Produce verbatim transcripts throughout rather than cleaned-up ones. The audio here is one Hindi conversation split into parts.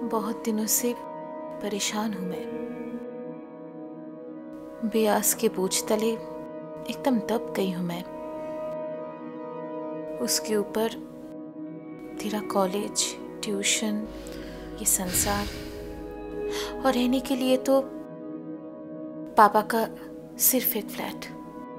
बहुत दिनों से परेशान हूं मैं। बेआस के बोझ तले एकदम दब गई हूं मैं। उसके ऊपर तेरा कॉलेज, ट्यूशन, ये संसार, और रहने के लिए तो पापा का सिर्फ एक फ्लैट।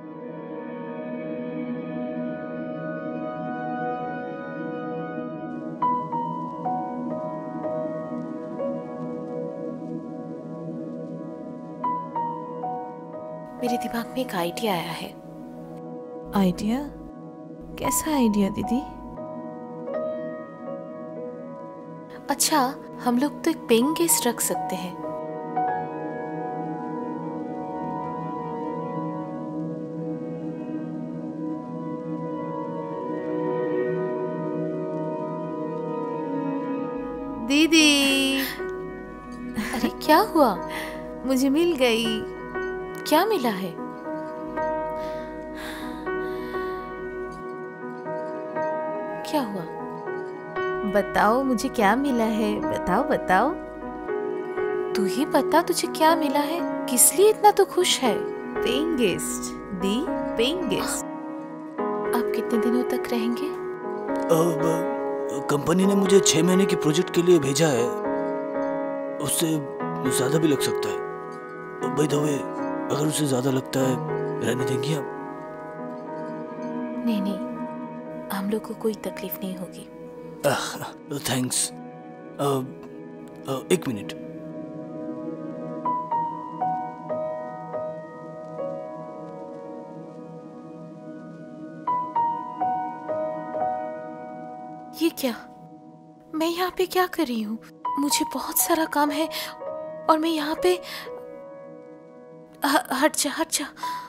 मेरे दिमाग में एक आइडिया आया है। आइडिया? कैसा आइडिया दीदी? अच्छा, हम लोग तो एक पेइंग गेस्ट रख सकते हैं। दीदी, अरे क्या हुआ? मुझे मिल गई। क्या मिला है? क्या हुआ? बताओ मुझे क्या मिला है, बताओ बताओ। तू ही बता, तुझे क्या मिला है? किस लिए इतना तू खुश है? पेइंग गेस्ट दी, पेइंग गेस्ट। आप कितने दिनों तक रहेंगे? कंपनी ने मुझे छह महीने के प्रोजेक्ट के लिए भेजा है, उससे ज्यादा भी लग सकता है। बाय द वे, अगर उससे ज्यादा लगता है रहने देंगी आप? नहीं नहीं, हम लोग को कोई तकलीफ नहीं होगी। थैंक्स। एक मिनट। ये क्या? मैं यहाँ पे क्या कर रही हूँ? मुझे बहुत सारा काम है और मैं यहाँ पे। ह- हट जा हट जा।